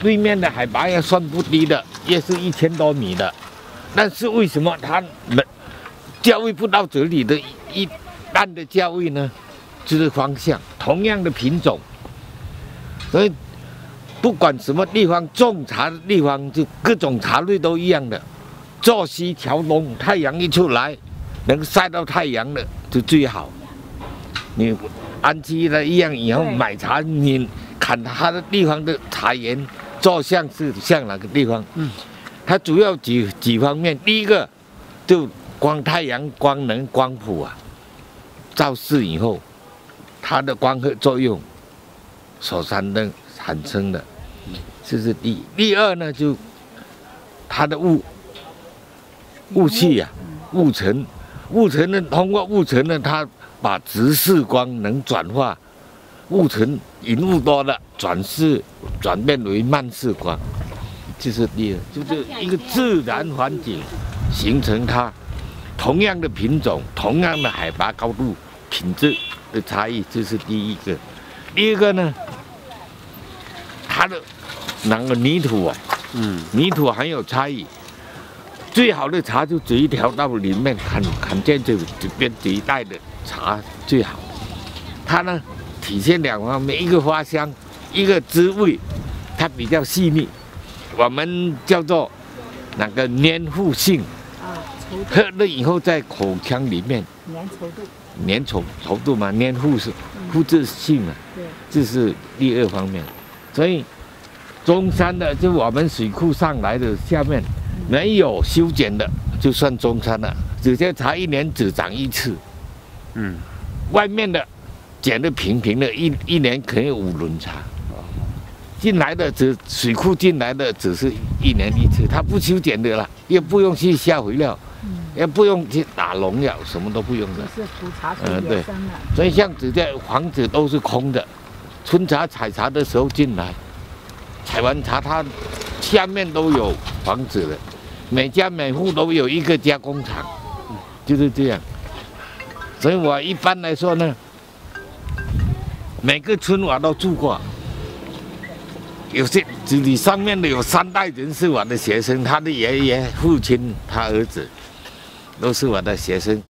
对面的海拔也算不低的，也是1000多米的，但是为什么它价位不到这里的一般的价位呢？就是方向，同样的品种，所以不管什么地方种茶的地方，就各种茶类都一样的。坐西朝东，太阳一出来，能晒到太阳的就最好。你安溪的一样，以后买茶，你看它的地方的茶园坐向是向哪个地方？它主要几方面。第一个就光太阳、光能、光谱啊，照射以后，它的光合作用所产生的，这是第一。第二呢，就它的雾气啊，雾层呢，通过雾层呢，它把直视光能转化雾层，云雾多了转变为慢视光，这是第二，就是一个自然环境形成它同样的品种、同样的海拔高度、品质的差异，这是第一个。第二个呢，它的那个泥土啊，泥土很有差异。最好的茶就这一条道里面看见这边这一带的茶最好。它呢体现两方面，一个花香，一个滋味，它比较细腻，我们叫做那个粘附性。喝了以后在口腔里面粘稠度嘛，粘附是复制性啊，这是第二方面。所以中山的就我们水库上来的下面。没有修剪的就算中山了，直接茶1年只长1次。外面的剪得平的，一年可以5轮茶。进来的水库进来的只是1年1次，它不修剪的了，也不用去下肥料，也不用去打农药，什么都不用的。 就是土茶水野生了。 所以像这些房子都是空的，春茶采茶的时候进来，采完茶它下面都有房子的。每家每户都有一个加工厂，就是这样。所以我一般来说呢，每个村我都住过。有些这里上面的有3代人是我的学生，他的爷爷、父亲、他儿子，都是我的学生。